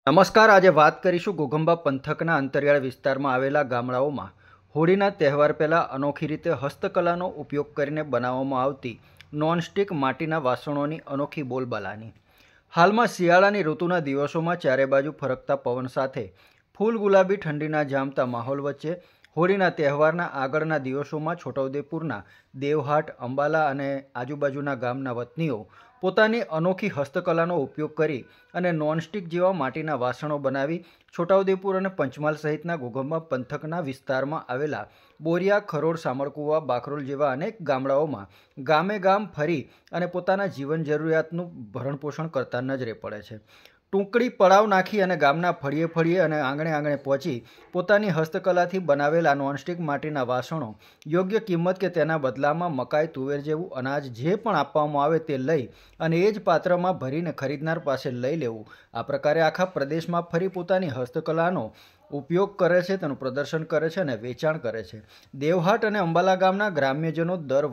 નમસ્કાર, આજે વાત કરીશું ઘોઘંબા પંથકના અંતરિયાળ વિસ્તારમાં આવેલા ગામડાઓમાં હોળીના તહેવાર પહેલાં અનોખી રીતે હસ્તકલાનો ઉપયોગ કરીને બનાવવામાં આવતી નોનસ્ટિક માટીના વાસણોની અનોખી બોલબાલાની. હાલમાં શિયાળાની ઋતુના દિવસોમાં ચારે બાજુ ફરકતા પવન સાથે ફૂલ ગુલાબી ઠંડીના જામતા માહોલ વચ્ચે હોળીના તહેવારના આગળના દિવસોમાં છોટાઉદેપુરના દેવહાટ, અંબાલા અને આજુબાજુના ગામના વતનીઓ પોતાની અનોખી હસ્તકલાનો ઉપયોગ કરી અને નોનસ્ટિક જેવા માટીના વાસણો બનાવી છોટાઉદેપુર અને પંચમહાલ સહિતના ઘોઘંબા પંથકના વિસ્તારમાં આવેલા બોરિયા, ખરોડ, સામરકુવા, બાકરોલ જેવા અનેક ગામડાઓમાં ગામે ગામ ફરી અને પોતાના જીવન જરૂરિયાતનું ભરણપોષણ કરતા નજરે પડે છે. ટૂંકડી પડાવ નાખી અને ગામના ફળીએ ફળીએ અને આંગણે આંગણે પહોંચી પોતાની હસ્તકલાથી બનાવેલા નોનસ્ટિક માટીના વાસણો યોગ્ય કિંમત કે તેના બદલામાં મકાઈ, તુવેર જેવું અનાજ જે પણ આપવામાં આવે તે લઈ અને એ જ પાત્રમાં ભરીને ખરીદનાર પાસે લઈ લેવું. આ પ્રકારે આખા પ્રદેશમાં ફરી પોતાની હસ્તકલાનો ઉપયોગ કરે છે, તેનું પ્રદર્શન કરે છે અને વેચાણ કરે છે. દેવહાટ અને અંબાલા ગામના ગ્રામ્યજનો દર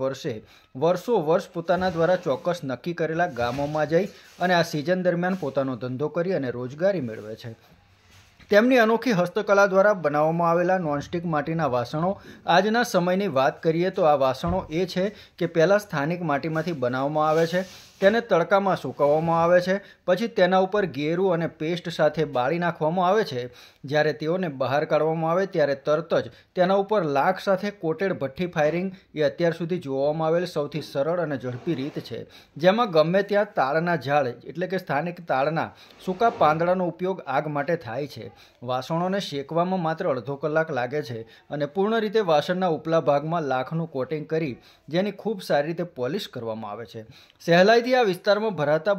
વર્ષો પોતાના દ્વારા ચોક્કસ નક્કી કરેલા ગામોમાં જઈ અને આ સિઝન દરમિયાન પોતાનો ધંધો કરી અને રોજગારી મેળવે છે. તેમની અનોખી હસ્તકલા દ્વારા બનાવવામાં આવેલા નોનસ્ટિક માટીના વાસણો આજના સમયની વાત કરીએ તો આ વાસણો એ છે કે પહેલાં સ્થાનિક માટીમાંથી બનાવવામાં આવે છે, તેને તડકામાં સૂકવવામાં આવે છે, પછી તેના ઉપર ગેરું અને પેસ્ટ સાથે બાળી નાખવામાં આવે છે. જ્યારે તેઓને બહાર કાઢવામાં આવે ત્યારે તરત જ તેના ઉપર લાખ સાથે કોટેડ ભઠ્ઠી ફાયરિંગ એ અત્યાર સુધી જોવામાં આવેલ સૌથી સરળ અને ઝડપી રીત છે, જેમાં ગમે ત્યાં તાળના ઝાડ એટલે કે સ્થાનિક તાળના સૂકા પાંદડાનો ઉપયોગ આગ માટે થાય છે. વાસણોને શેકવામાં માત્ર અડધો કલાક લાગે છે અને પૂર્ણ રીતે વાસણના ઉપલા ભાગમાં લાખનું કોટિંગ કરી જેની ખૂબ સારી રીતે પોલિશ કરવામાં આવે છે. સહેલાઈથી આ વિસ્તારમાં ભરાતા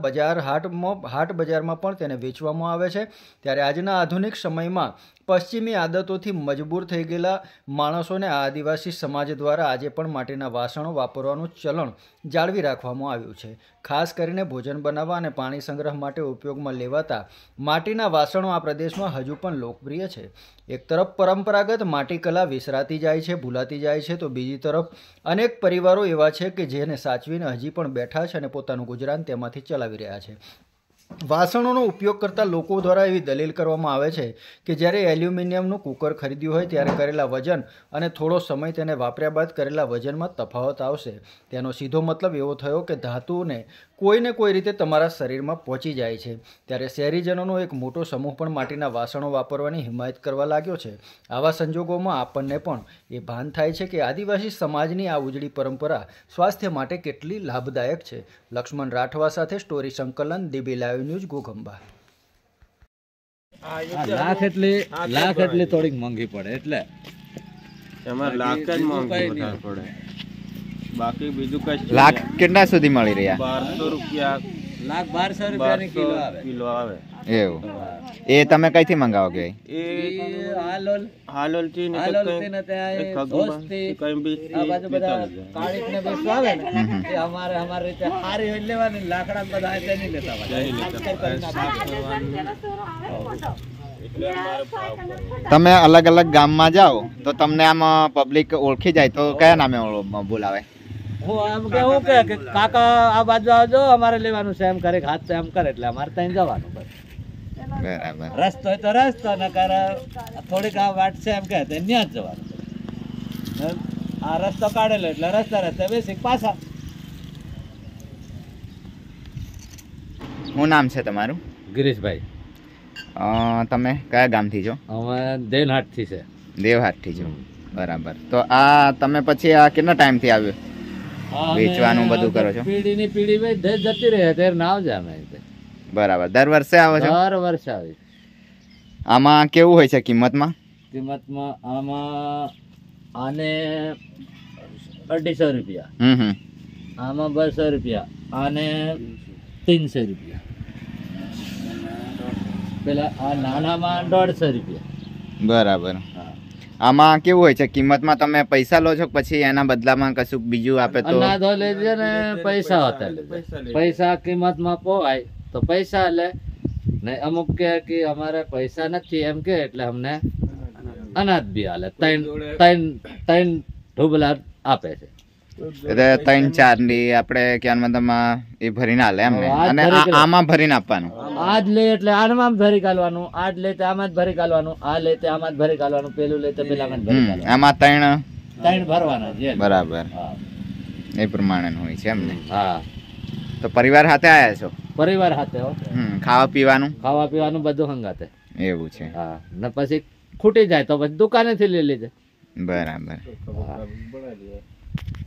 હાટ બજારમાં પણ તેને વેચવામાં આવે છે. ત્યારે આજના આધુનિક સમયમાં પશ્ચિમી આદતોથી મજબૂર થઈ ગયેલા માણસોને આ આદિવાસી સમાજ દ્વારા આજે પણ માટીના વાસણો વાપરવાનું ચલણ જાળવી રાખવામાં આવ્યું છે. ખાસ કરીને ભોજન બનાવવા અને પાણી સંગ્રહ માટે ઉપયોગમાં લેવાતા માટીના વાસણો આ પ્રદેશમાં હજુ પણ લોકપ્રિય છે. એક તરફ પરંપરાગત માટીકલા વિસરાતી જાય છે, ભૂલાતી જાય છે, તો બીજી તરફ અનેક પરિવારો એવા છે કે જેને સાચવીને હજી પણ બેઠા છે અને પોતાનું ગુજરાન તેમાંથી ચલાવી રહ્યા છે. વાસણોનો ઉપયોગ કરતા લોકો દ્વારા એવી દલીલ કરવામાં આવે છે કે જ્યારે એલ્યુમિનિયમનું કુકર ખરીદ્યું હોય ત્યારે કરેલા વજન અને થોડો સમય તેને વાપર્યા બાદ કરેલા વજનમાં તફાવત આવશે. તેનો સીધો મતલબ એવો થયો કે ધાતુને કોઈને કોઈ રીતે તમારા શરીરમાં પહોંચી જાય છે. ત્યારે શહેરીજનોનો એક મોટો સમૂહ પણ માટીના વાસણો વાપરવાની હિમાયત કરવા લાગ્યો છે. આવા સંજોગોમાં આપણને પણ એ ભાન થાય છે કે આદિવાસી સમાજની આ ઉજળી પરંપરા સ્વાસ્થ્ય માટે કેટલી લાભદાયક છે. લક્ષ્મણ રાઠવા સાથે સ્ટોરી સંકલન, DB live news, Ghoghamba. Lakh એટલે થોડીક મોંઘી પડે એટલે એમાં લાખ જ મોંઘી વધારે પડે, બાકી બીજું કઈ. લાખ કેટલા સુધી મળી રહ્યા? 1200 રૂપિયા. લાખ 1200 રૂપિયાની કિલો આવે. એવું? એ તમે કઈથી મંગાવો કે? એ હાલોલ થી ને કઈ બી આ બાજુ બધા કાળીક ને બેસવા આવે ને એ અમારે રીતે સારી હોય લેવાની, લાકડા બધા તેની લેતા તમે અલગ અલગ ગામમાં જાઓ તો તમને આમ પબ્લિક ઓળખી જાય તો કયા નામે બોલાવે? હું એમ કે કાકા આ બાજુ આવજો, અમારે લેવાનું છે એમ કરે, હાથ એમ કરે એટલે અમારે ત્યાં જવાનું. બરાબર. રસ્તો હોય તો રસ્તો, નકર થોડીક આ વાટ છે એમ કે ત્યાં જ જવાનું. આ રસ્તો કાઢેલો એટલે રસ્તે બેસી પાછા. શું નામ છે તમારું? ગિરીશભાઈ. તમે કયા ગામથી છો? અમે દેવહાટ થી છે. દેવહાટ થી છો, બરાબર. તો આ તમે પછી આ કેટલા ટાઈમ થી આવ્યો વેચવાનું બધું કરો છો? પેઢી ની પેઢી જતી રહે ત્યારે ના આવજે અમે. બરાબર. દર વર્ષે આવો છો? દર વર્ષે આવી. આમાં કેવું હોય છે કિંમતમાં? આમાં આને 250 રૂપિયા, આમાં 200 રૂપિયા, આને 300 રૂપિયા, પેલા આ નાનામાં 150 રૂપિયા. બરાબર. આમાં કેવું હોય છે કિંમતમાં? તમે પૈસા લો છો પછી એના બદલામાં કશું બીજું આપે તો? અનાજ લેજે ને પૈસા હોતા લેજે. પૈસા કિંમતમાં પોવાય તો પૈસા લે ને, અમુક કે અમારે પૈસા નથી એમ કે એટલે અમને અનાજ બી હાલે. ત્રણ ઢોબલા આપે છે. એટલે 3-4 ની આપણે ક્યાં મતલબ એ ભરીને હાલે એમ ને? આજ અને ભરી આમાં ભરીને આપવાનું? આજ લે એટલે આમાં ભરી કાઢવાનું, આજ લે તે આમાં જ ભરી કાઢવાનું, આ લે તે આમાં જ ભરી કાઢવાનું, પેલું લે તે પેલામાં જ ભરી કાઢવાનું. આમાં 3 ત્રણ ભરવાના છે. બરાબર, હા. એ પ્રમાણે હોય છે એમ ને? હા, તો પરિવાર સાથે આયા છો? પરિવાર સાથે હો. ખાવા પીવાનું ખાવા પીવાનું બધું હંગાતે. એવું છે? હા, ને પછી ખૂટી જાય તો પછી દુકાનેથી લઈ લેજે. બરાબર. હા.